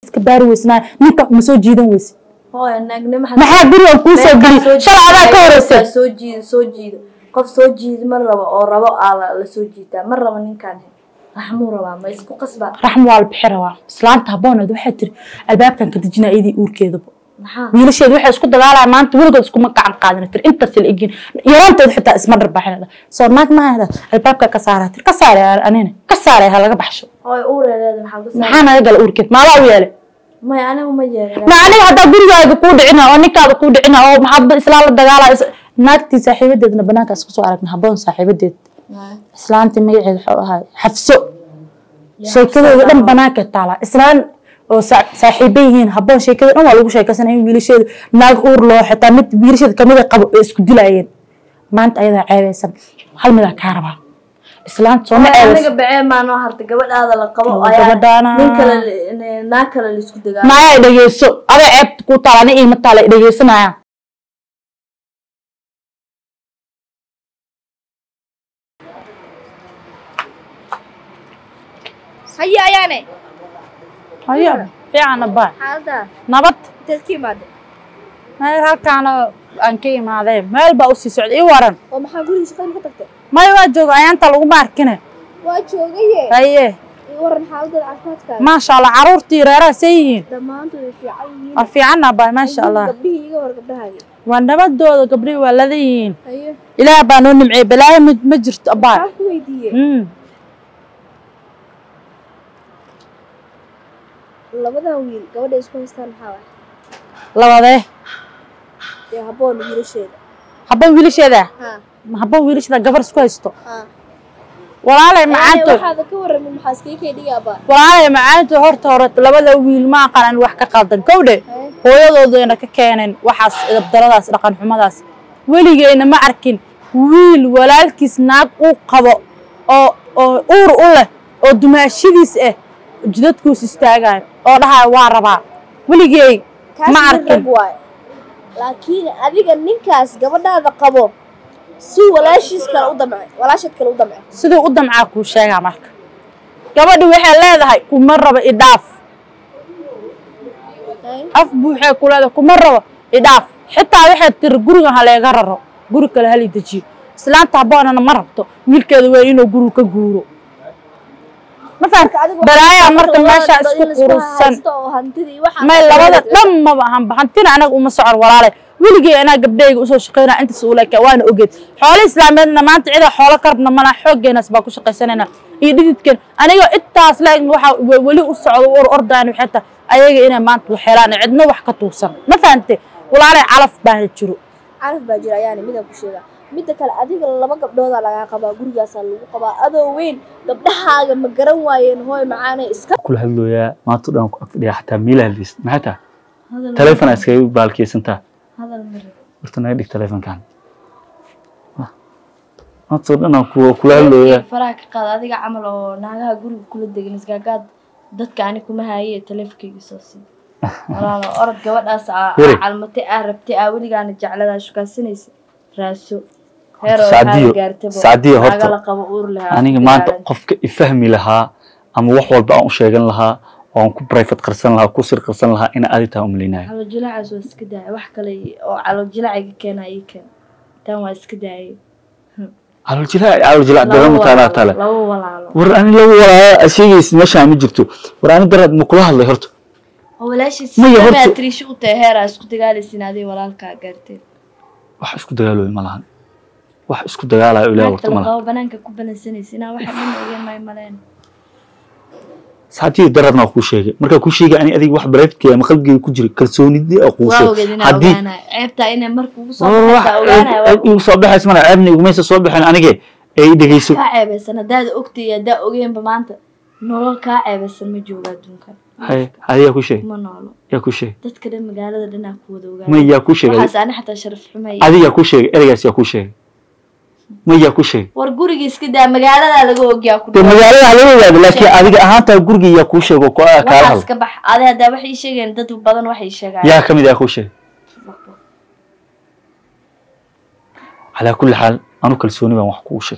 كبار ويسنا نك مسوجيدن ويس هو ناقنا ما حد بري كوسو غلي شل هذا كورس سوجيد قف سوجيد مرة أو ربع على سوجيده مرة من كان رحمه ربع ما يسكو قصبة رحم والبحروا إسلام تهبون هذا حتر الباب كان كتجينا إيدي أور كذا wiilasha waxa isku dagaalay maanta wiligood isku ma gacan qaadanay inta siligin yaraanteed xitaa isma darbaxinada soo naag ma hada albaabka ka saaray ka saaray anina ka saaray ha laga baxsho oo uureed maxaa naga gal uurkeed ma laa yeelay ma anigu ma yeelay ma aniga hada gurigaaga ku dhicina oo ninkaada ku dhicina oo maxaad islaam la dagaalay naagtii saaxiibadeedna banaanka isku soo aragna haboon saaxiibadeed islaantii magaceed waxa ahaa xafso sheekadeeda dhan banaanka taala islaan oo saaxiibayeen haboon sheekada dhan waa lagu sheekaysanayay wiilasheeda naag uur loo xitaa mid wiilasheeda kamid qabo isku dilayeen maanta ayada ceebeysan hal mid ka raba islaanta soo ma ceebeysan aniga bacay ma noo harta gabadhaada la qabo ayaa nin kale naag kale la isku dagaal ma ay dhageyso aba ceeb ku taalana ee ma taala dhageysanaya haya ayaane هيا في عنا با هذا نبت تذكي ماذا ما هالكان أنكي ما ذي ما البا أسي سعد إيه ورن وما حقولي شقين خطبته ما يواجهوا أيان تلو ماركنه واجهوا جيه هيه ورن حاول العفات كان ما شاء الله عرورتي رأي سيين لما أنتوا في عيين في عنا با ما شاء الله قبليه يجوا قبلها هاي والنبت دول قبليه والذين أيه إلى بانون معي بلاي مجرت أبا عفوا يديه labada wiil gabadha isku haystaan maxaa labada ee haboon wiilasheeda haboon wiilasheeda gabar isku haysto walaalay macaanto waxaad ka warramay maxaa iskay dhigaaba walaalay macaanto horta labada wiil ma aqaan wax ka qaldan gowdhe hooyadoodana ka keeneen waxaas daradaas dhaqan xumadaas waligeena ma arkin wiil walaalkiis naag uu qabo oo uur u leh oo dumaashidiis ah jidadku istaagay oo dhahay waa rabaa waligay ma arkin laakiin adiga ninkaas gabadhaada qabo si walaashiis kale u damcay walaashad kale u damcay sidoo u damcaa ku sheega marka gabadhu waxay leedahay kuma raba idaaf af buuxay ku leedahay kuma raba idaaf xitaa waxay tir guriga haleega raro guri kale hal dejiyo islaanta haboonana ma rabto wiilkeedu waa inuu guriga ka guuro ما فهمت برايا مركب ماشى اسكو قرصن ما لبدا دم ما بهان بحنتنا انا وما سعر ولاله ولغي انا غبدهيga usoo shaqeynaa inta suulaka waan ogeed xoolo islaameedna maanta cida xoolo karbna mana xoogeenas baa ku shaqeysanayna iyo dhididkan aniga intaas la waxa wali u socdo ordaan xita ayaga inay maanta waxeelaan cidna wax ka tuusan ma fahantay walaale calaf baa jiro yani midab ku sheega midda kale adiga laba gabdhooda laga qabaa gurigaas lagu qabaa adoo weyn gabdhahaaga ma garan waayeen hooy macaanay iska kula hadlooyaa maanta dhan ku afdhiya xataa miilahalis maxay telefoon iskaga baalkiisanta hadal mar horta naga dhig telefoonkan maanta dhan kula hadlooyaa faraha ka qaad adiga camal oo naagaha guriga kula degan isgaagaad dadka ani kuma haayay telefonkeyga soo sii walaalo orod gabadhaas calmatay rabtay weligaana jecladaa shukaasanaysa raaso saadiyo horta aniga maanta qofka ifahmi lahaa ama wax walba aan u sheegan lahaa oo aan ku private qarsan lahaa ku sir qarsan lahaa in aad taa umleenahay calo jilacaas waa iska daay wax kale oo calo jilaciga keenay keen tan waa iska daay calo jilac daran taala taala war aan lagu walaalo ashigiis meesha ma jirto war aan darad ma kula hadlay horta walaashii ma triish u taheera isku dagaalaysin adii walaalka gaartay wax isku dagaalooy ma lahan wax isku dagaalayo ilaa waqti ma lahan banaanka ku banansanaysiina waxa dhan ogeyn ma maleen saati daradna ku sheegay marka ku sheegay ani adiga wax barafkii ama qalbiga ku jira kalsoonidii aqoonso hadii ceebta inay markuu ugu soo baxayso mana ceebni ugu meesha soo baxan aniga ay dhageyso ka ceebeysan hadaad ogtay hadaa ogeynba maanta nolol ka ceebeysan ma jooga adduunka هيا كل شيء ما نعلم يا كل شيء تذكر المقالة لنا كودا وقال ما يا كل شيء أنا حتى شرف حماية هذه يا كل شيء إرجع يا كل شيء ما يا كل شيء ورجوري كده مقالة لا لقوا جا كل مقالة على وجه لكن هذه أهانت الجوري يا كل شيء وكذا كلام كبح هذا وحي شيء أنت تبادن وحي شيء يا كم يا كل شيء على كل حال أنا كل سوني ما محكوش شكتي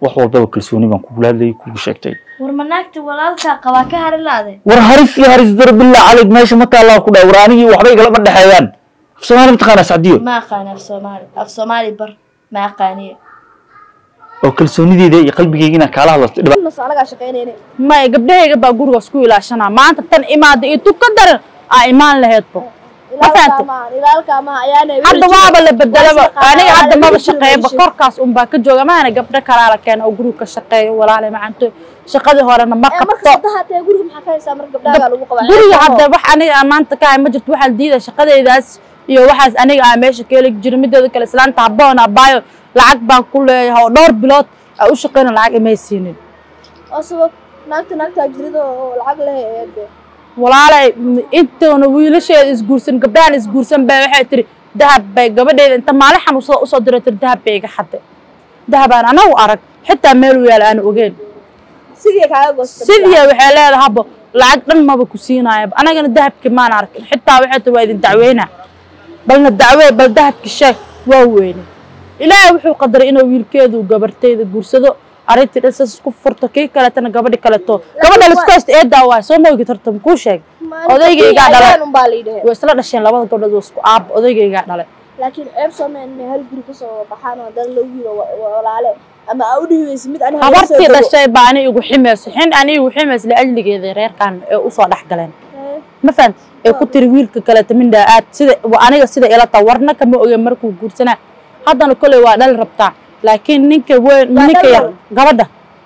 wax walba kalsooni baan ku laadlay ku sheegtay war manaagta walaalka qaba ka harilaade war haris darbillah alayk meesha ma taala ku dhaw raanigi waxba igala badhaxayaan Soomaali taqaana Saadiyo ma aqaan af Soomaali bar ma aqaaniye oo kalsoonideeda iyo qalbigeyga kala hadlay dhib ma anaga shaqeynayne ma gabdhahayga baa guriga isku ilaashana maanta tan imaada iyo tu ka daran aa imaan laheedbo ilaalka ma ayaana hadda waaba la bedelaba aniga hadda ma shaqeeyba korkaas un baa ka jooga maana gabdha kala la keen oo guriga ka shaqeeyo walaal macanto shaqadii horena ma qabto hadda guriga maxaa ka haysaa marka gabdhaha lagu qabaa guriga hadda wax aniga maanta ka ma jirto waxa diida shaqadeydaas iyo waxaas aniga aan meesha ka heli jiro mideeda kale islaanta haboon abaayo lacag baan ku leeyahay oo dhowr bilood u shaqeeyna lacag ima siinin asoo naagta jirida oo lacag leeyahay walaalay intoona wiilasheeda isguursan gabdhahan isguursan baa waxay tiri dahab bay gabadheeda inta maalin xanuunsada u soo diratay dahab bay iga xaday dahabaan anagu arag xitaa meel u yaal aan ogeyn sidii kaaga goostay sidii waxay leedahay habo lacag dhan maba ku siinayo anagana dahabki maan arkin xitaa waxay tiri waa idin dacweynaa balna dacwee bal dahabki sheeg waa weyne ilaahay wuxuu qadaray inuu wiilkeedu gabartayda guursado arintii dhasas ku furto kii kale tan gabadhi kale to gabadha la isku haysto eedaa waa soo moogi tartam ku sheeg odaygayga dhalay way isla dhasheen labada gabdhood isku aab odaygayga dhalay laakiin eebsomeen hal guri ku soo baxaan oo dad la wiilo walaale ama awdhiweys mid aan habartii dhashay baani igu ximeeso xin ani igu ximees la ajligeeda reerkan ee u soo dhax galeen ma fahant ee ku tiri wiilka kale taminda aad sida aniga sida ila tawarna kama ogeyn markuu guursanaa haddana kale waa dhal rabtaa laakiin ninka weyn ninka yar gabadha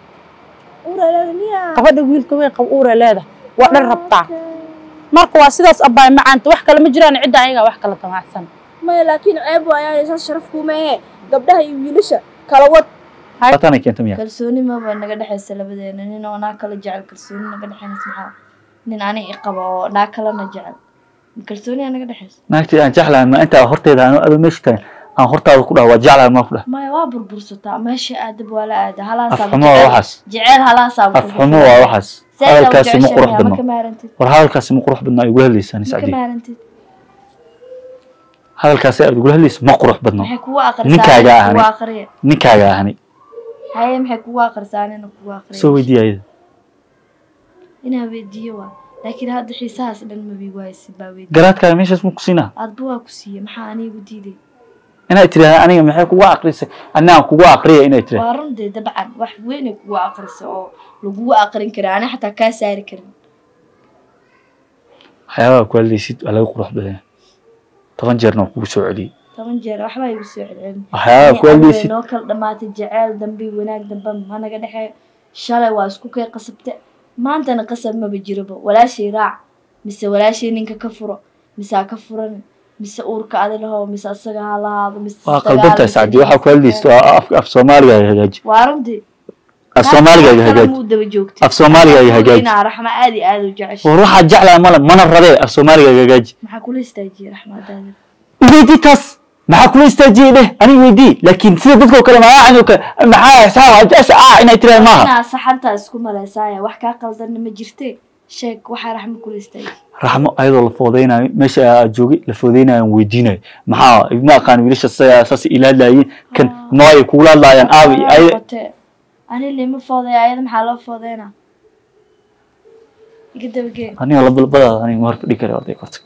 wiilka weyn qab uura leeda waa dhal rabtaa marka waa sidaas abaay macaanta wax kale ma jiraan cid ayaga wax kala tamacsan ma laakiin ceeb waa ayay sharaf ku meehe gabdhaha iyo wiilasha kala wad Tana keenta miya kalsooni ma baa naga dhaxaysa labadeena nin oo naa kala jecel kalsooni naga dhaxaysa maxaa nin ani qabo oo naa kala na jecel kalsooni naga dhaxaysa naagtii aan jeclaan ma inta horteeda aan adu meesha tahay aan hortaada ku dhaw waa jeclaan ma ku dhaw ma waa burbursataa meesha aadab wala aad halaasa jecel halaasa afxumo waa waxaas hadalkaasi ma qurux badno war hadalkaasi ma qurux badno ay ugu hadlaysan Saadi hadalkaasi aad ugu hadlaysan ma qurux badno ninkaaga ahani هاي محك واقرسانين وواقرين سو ويديايد إنها ويديوا لكن هذا حساس لأن ما بيوايس باويد قرأت كلام إيش اسمه كسينا أربعة كسية محاني وديدي أنا ترى أنا محك واقرس أنا كواقرية أنا ترى وارن ده طبعا واحد وينك واقرس أو لو واقرين كده أنا حتى كاسر كده حياة كل شيء على قروح بدنا طبعا جرنا كوسعودي طبعا جرى وحبا يوسع العلم حياة كل شيء نوكل دمات الجعال دنبي وناك دنبم أنا قاعد أحيي شالي واسكو كي قصبت ما أنت أنا قصب ما بجربه ولا شيء راع مسا ولا شيء نينك كفره مسا كفرن مسا أورك على له مسا السجها هذا مسا قلبت سعدي وحا كل شيء أف سوماليا يهجج وارمدي الصوماليا يهجج أف سوماليا يهجج أنا رحمة عادي عادي وجعش وروح الجعل ماله من الربيع أف سوماليا يهجج ما كل استاجي رحمة عادي ويدي تاس ما كل استاجي له أنا ويدي لكن في ضدك كلام عنك معاه ساعة إن ترى ما أنا صحنت أسكو ملا ساعة وحكا قلدنا ما جرتي شيك وحا رحمة كل استاجي رحمة أيضا لفوضينا مش جوجي لفوضينا ويدينا معاه ما كان يريش أساس إلى لاين كان ما يقول الله يعني أي أنا اللي مفوضي أيضا محل فوضينا يقدر بقى أنا والله بالبلد أنا ما أعرف ليك أرضي قصدك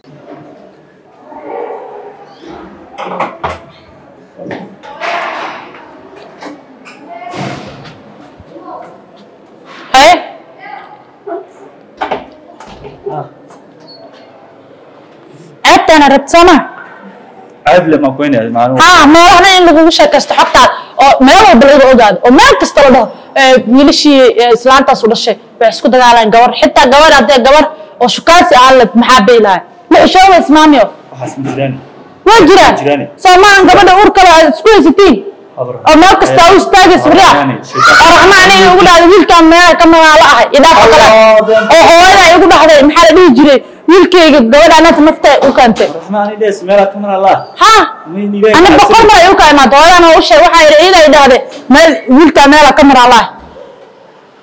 أنا ربطنا عاد لما كوين معلومة ما أنا إن لقوا شكست حتى ما هو بالغ أوجاد وما تسترده يلشي إسلام تصل الشيء بس كده على الجوار حتى الجوار عند الجوار وشكاسي على محبي له لا شو اسمعني حسن جيراني وين سامان قبل أورك على سكول ستين أو ما كستاو استاجس بريا أرحم عليه يقول هذا ويل كم على أحد إذا فكر أو هذا يقول هذا محل بيجري ويلكي قبل أنا تمسته وكانت رحماني ليس مالك من الله ها أنا بقول ما يوكا ما تقول أنا وش وحير إذا هذا مال ويلكا مالك من الله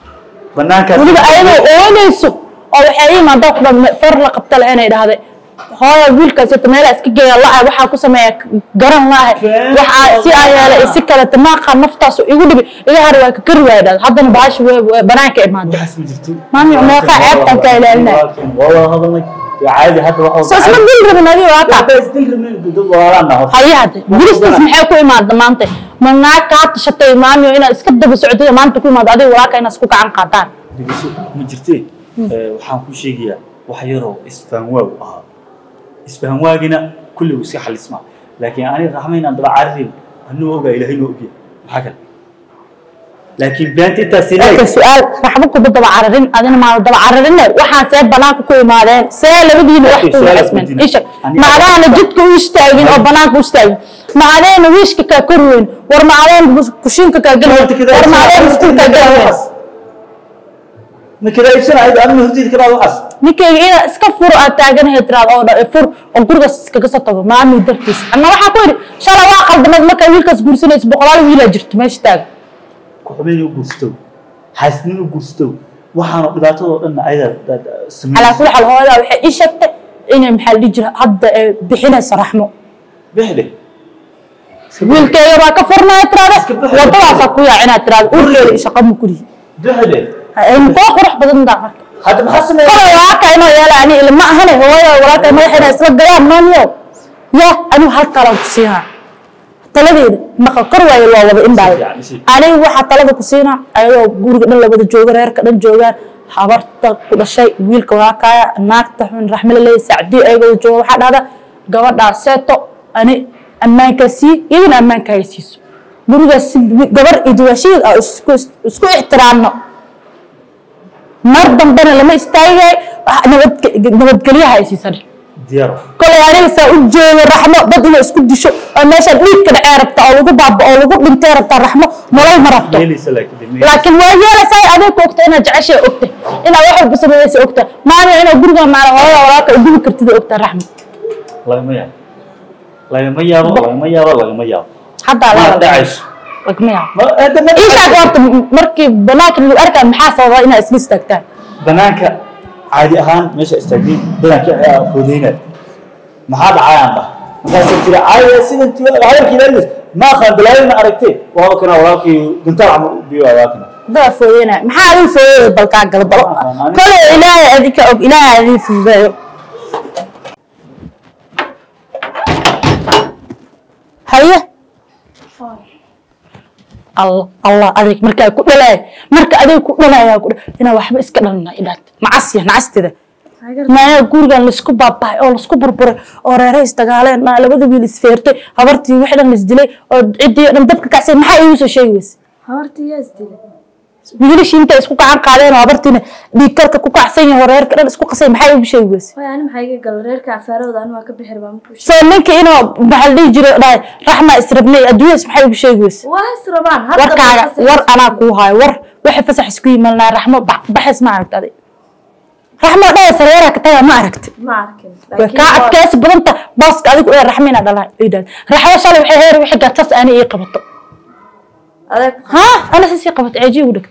بناك ولي أيوة أوليسو أو حقيقي ما ضاق فرق قبل أنا إذا هذا hooyo wiilkaas iyo meela iska geeya la waxa ku sameeyaa garan laahay waxa si ay yeelay si kala tamaaqa naftaas igu dhibi iga har waa ka kari waayay haddana baash banaanka imaado maami meeqa ceebtan ka ilaalinay والله هذا عادي حتى واحد ساس ما دل ربنا دي واقع بس دل ربنا دول ورانا حياد جلست maxay ku imaad maanta manaa ka tashatay maami ina iska daba socdo maanta ku imaad adiga walaaka ina isku gacan qaataan ma jirtay waxaan ku sheegayaa wax yaro isfahanwaagu ahaa isfahanwaagina kulli uu si xalisma laakiin ani raxmayna daba carin anuu ogaa ilaahay noo ogiya waxa kale laakiin baanti taasina su'aal raxmo ku daba cararin adina ma daba cararin waxa see banaanka ku imaadeen see labadiina wax ku xismeen isha maadaana jidka u istaagin oo banaanka u istaagin maadaana wiishka ka korweyn war maadaana kushinka ka galay war maadaana iskuulka galay ما كده يصير عيد أنا هديت كده وقص ninkayga ina iska furo aad taaganahay tiraad oo fur oo guriga iskaga soo tago maami dartiis ama waxa ku yiri shala waa qaldamad marka wiilkaas guursanaysa boqolaal wiil jirto meesha taag ku xubin u guursto xasnin u guursto waxaana dhibaatado dhan ayda sameeyay ala kulli hal hooyada waxay ii sheegtay inay maxal dhijir hadda bixinaysa raxmo bixle wiilkayga waa ka furnaa tiraad wadadaas ku yaa inaad tiraad urkeeda shaqo mu kuli bixle ay mu qurux badan daa هذا ما حسنا waa ka inoo yeelani ilma ahane hooyo walaalka madaxina isla galaan maaniyo ya anu hal kala ku siiha taladeeda ma qor waayo loo wada inbaa ani waxa talada ku siina ayadoo guriga dhan labada jooga reerka dhan joogaan habarta ku dhashay wiilka waa ka naagta xun raxmada leey saacdi ayagoo jooga waxa dhada gabadha seeto ani ammaanka si idin ammaanka haysiiso guriga gabar idwashiid isku ixtiraamno mar dambana lama istaagay nabadgelyaha ay siisan diyaar kale aniga saa u jeeyo raxmo dad inay isku disho oo meesha dhiig ka dhacay rabta oo lagu baabo oo lagu dhintay rabta raxmo nolol ma rabto laakiin waa yeelasay adiga ku ogtay inaad jeceshay ogtay inaad wax walba sameeyay ogtay maana inaad guriga maala hooyo walaalka u gubi kartid ogtay raxmo lagama yaabo hadda la dhacays lagama yaabo isha goorta markii banaanka lagu arkaa maxaa sababa inaad isla istaagtaan banaanka caadi ahaan meesha istaagin banaanka ayaa foodeyna maxaa dhacayaan markaas tiri caadi sidan tii hadalkii leeyahay ma khan bilaayna aragtay waa kana walaalkii guntaar ama biyo awaakana daa foodeyna maxaa uu foodey balka galbalo kale ilaahay adika og ilaahay adii fuudeeyo haye الله أديك مركا كودلاي مركا أديك كودلاي إنا وحبة إسكت لنا إدات معصية نعستي ده ما يقول قال لسكو بابا أو لسكو بربر أو رئيس تقالين ما لبده بيلسفيرتي هبرتي واحدة نزدلي أو عدي نمدبك كعسين ما حيوسو شيء بس هبرتي يزدلي بيقولش أنت إسكو كعان قالين هبرتينا بيكرك كوكا حسين هورير كده إسكو قسين ما حيوسو شيء بس يعني ما حيجي قال رير كعفارة وده أنا ما كبي حربان مكوش سألنك إنه بحلي جري رحمة إسربني أدويس ما حيوسو شيء بس وهسربان ور أنا كوهاي ور وحي فسح سكوي مالنا رحمة بحس ما عرفت هذه رحمة ده سريرة كتير ما عرفت ما عرفت وكعب كاس بدنت باص قاعد يقول رحمينا ده لا يدل رحمة شالوا وحي هير وحي قرطس أنا إيه قبضته ها أنا سيسي قبضت عجيب ودكت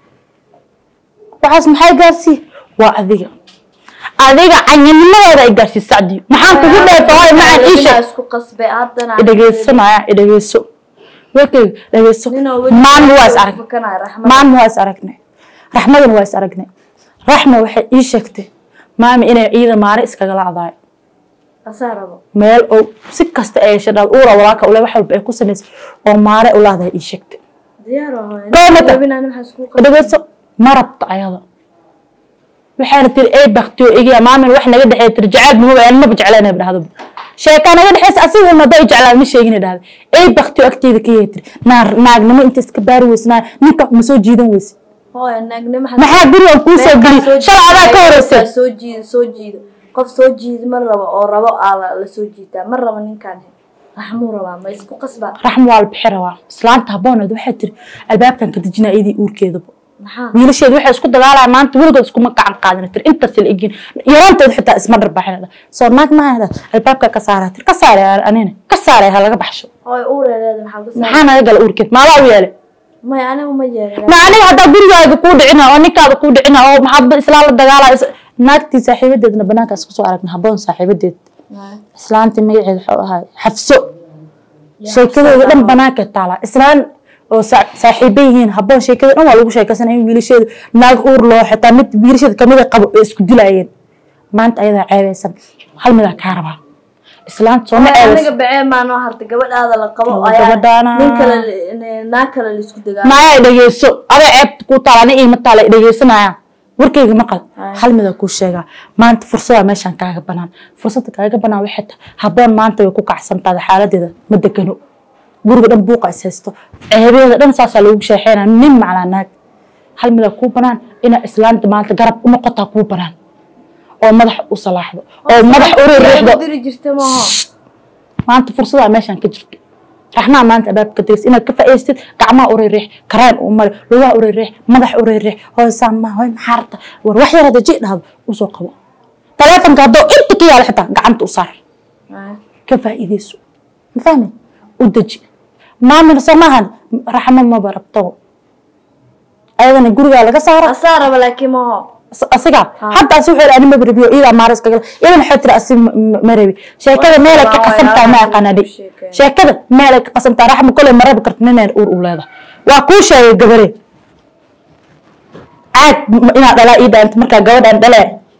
وحاس محاي قارسي وأذيع عن يمنا هذا يقارسي السعدي محان تقول له فهاي مع إيشة اسكو قصبي عدنا إذا جيسو معايا إذا جيسو وكي إذا جيسو ما نواس عرق ما نواس عرقنا رحمة نواس عرقنا رحمة وحي إيشكتي مامي إنا إذا مارس كجلا عضاي أساربه ميل أو سكست إيش هذا الأورا وراك ولا واحد بيكون سنس أو مارس ولا هذا إيشكتي دياره قومته إذا جيسو مرض عياضة وحنا تري أي بختو إجي مامي وإحنا قد حيت رجعت مو يعني ما بجعلنا بهذا شيء كان قد حس أسير ما ضيج على مش يجينا ده أي بختو أكتير كيتر نار نما أنت سكبار وسنا نك مسوي جيدا وس هو النجم ما حد بيقول كوسة بلي شو هذا كورس سوجي قف سوجي مرة أو ربع على السوجيتا مرة من كان رحمه ربع ما يسكو قصبة رحمه على البحر سلام تهبون هذا حتر الباب كان كتجنا إيدي أور كذا wiilasheedu waxay isku dagaalayaan maanta weligood isku ma gacan qaadanay intaas la igin yaraanteed xitaa isma dharbaxinada soo naag ma ahda albaabka ka saaratir ka saaray anina ka saaray laga baxsho oo uureeda maxaa naga gal uurkeed maala u yeelay ma anigu ma yeelay ma aniga hada gurigaaga ku dhicina oo ninkaada ku dhicina oo maxaa isla la dagaalay naagtii saaxiibadeedna banaanka isku soo aragna haboon saaxiibadeed islaantii magaceeda wuxuu ahaa Xafso sheekadeeda dhan banaanka taala islaan oo saaxiibay yihiin habboon sheekada dhan waa lagu sheekaysanayay wiilasheeda naag uur loo xitaa mid wiilasheeda kamid ah qabo isku dilayeen maanta ayada ceebaysan hal mid ka rabaa islaanta soo ma ceebaysan aniga bacee maano harta gabadhaada la qabo ayaa nin kale naag kale la isku dagaa ma ay dhageyso aba ceeb ku taalana iyo ma taala dhageysanaya warkayga maqal hal mid ku sheega maanta fursada meeshan kaaga banaan fursada kaaga banaan waxay habboon maanta way ku kacsantahay xaaladeeda ma degano guriga dhan buuqa haysto ceebeeda dhan saas lagu sheexeynaa nin macnaanaag hal mid ku banaan ina islaanta maanta garab u noqotaa ku banaan oo madax u salaaxdo oo madax u riixdo diri jirta maaha maanta fursada meeshan ka jirto raxnaa maanta baabka deys inaad ka faa'iideystid gacmaha u riix karaan u mari lugaha u riix madax u riix hoosaan ma hoy maxarta war wax yar hada jidhado u soo qabo telefonka hadoo inta ka yaala xitaa gacanta u saar ka faa'iideyso ma fahmi u daji maamul samahan raxmo ma barabto ayadana guriga laga saaro asaaraba laakiin maaha asiga hadda si wuxuu aan ma bariyo ila maaris kaga idan xitira asi marabi sheekada meel ka qasantaa ma aqaanadi sheekada meel ka qasantaa raxmo kale marab kartneen uur u leedahay waa ku sheegay gabare aad ina dhala ida inta marka gabadhan dhalay